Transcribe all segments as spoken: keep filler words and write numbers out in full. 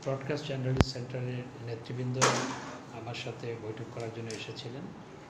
Broadcast journalist সেন্টারের নেতৃবৃন্দ আমার সাথে বৈঠক করার জন্য এসেছিলেন।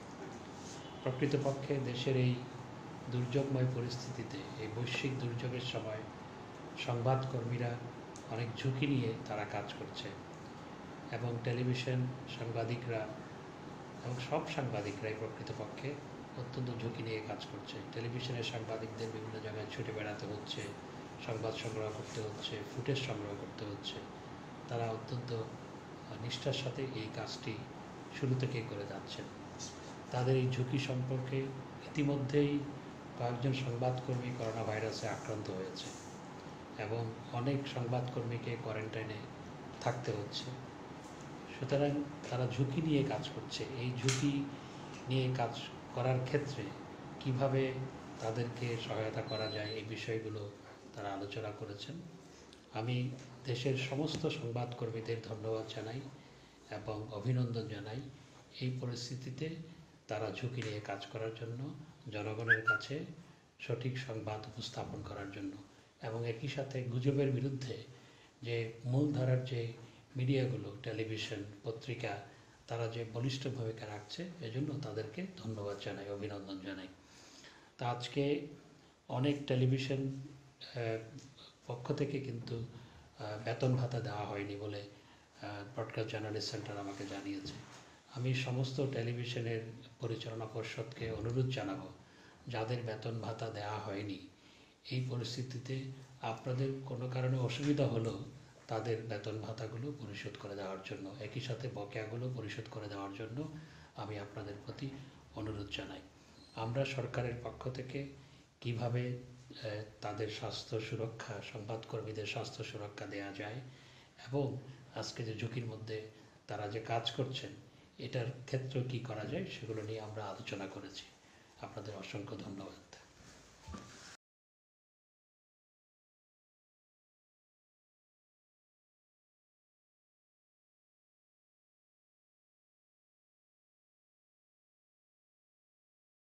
প্রকৃতপক্ষে দেশের এই দুর্যোগময় পরিস্থিতিতে, এই বৈশ্বিক দুর্যোগের সময় সংবাদকর্মীরা অনেক ঝুঁকি নিয়ে তারা কাজ করছে এবং টেলিভিশন সাংবাদিকরা এবং সব সাংবাদিকরাই প্রকৃতপক্ষে অত্যন্ত ঝুঁকি নিয়ে কাজ করছে। টেলিভিশনের সাংবাদিকদের বিভিন্ন জায়গায় ছুটে বেড়াতে হচ্ছে, সংবাদ সংগ্রহ করতে হচ্ছে, ফুটেজ সংগ্রহ করতে হচ্ছে। তারা অত্যন্ত নিষ্ঠার সাথে এই কাজটি শুরু থেকেই করে যাচ্ছেন। তাদের এই ঝুঁকি সম্পর্কে ইতিমধ্যেই কয়েকজন সংবাদকর্মী করোনা ভাইরাসে আক্রান্ত হয়েছে এবং অনেক সংবাদকর্মীকে কোয়ারেন্টাইনে থাকতে হচ্ছে। সুতরাং তারা ঝুঁকি নিয়ে কাজ করছে। এই ঝুঁকি নিয়ে কাজ করার ক্ষেত্রে কিভাবে তাদেরকে সহায়তা করা যায়, এই বিষয়গুলো তারা আলোচনা করেছেন। আমি দেশের সমস্ত সংবাদকর্মীদের ধন্যবাদ জানাই এবং অভিনন্দন জানাই এই পরিস্থিতিতে তারা ঝুঁকি নিয়ে কাজ করার জন্য, জনগণের কাছে সঠিক সংবাদ উপস্থাপন করার জন্য এবং একই সাথে গুজবের বিরুদ্ধে যে মূলধারার যে মিডিয়াগুলো, টেলিভিশন, পত্রিকা, তারা যে বলিষ্ঠ ভূমিকা রাখছে, এজন্য তাদেরকে ধন্যবাদ জানাই, অভিনন্দন জানাই। তা আজকে অনেক টেলিভিশন পক্ষ থেকে কিন্তু বেতন ভাতা দেওয়া হয়নি বলে ব্রডকাস্ট জার্নালিস্ট সেন্টার আমাকে জানিয়েছে। আমি সমস্ত টেলিভিশনের পরিচালনা পর্ষদকে অনুরোধ জানাবো, যাদের বেতন ভাতা দেওয়া হয়নি, এই পরিস্থিতিতে আপনাদের কোনো কারণে অসুবিধা হলেও তাদের বেতন ভাতাগুলো পরিশোধ করে দেওয়ার জন্য, একই সাথে বকেয়াগুলো পরিশোধ করে দেওয়ার জন্য আমি আপনাদের প্রতি অনুরোধ জানাই। আমরা সরকারের পক্ষ থেকে কিভাবে তাদের স্বাস্থ্য সুরক্ষা, সংবাদকর্মীদের স্বাস্থ্য সুরক্ষা দেওয়া যায় এবং আজকে যে ঝুঁকির মধ্যে তারা যে কাজ করছেন, এটার ক্ষেত্রে কি করা যায়, সেগুলো নিয়ে আমরা আলোচনা করেছি। আপনাদের অসংখ্য ধন্যবাদ।